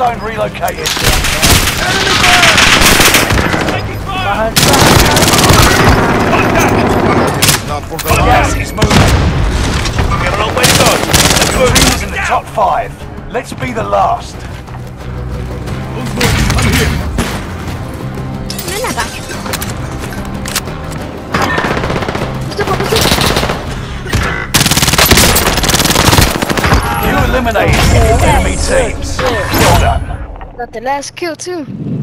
zone relocated. Enemy fire! Taking fire! Not for the Gas is moving. We have a long way to go. Let's move. Teams in the top 5. Let's be the last. I'm here. You eliminated all enemy teams. Well done. Got the last kill too.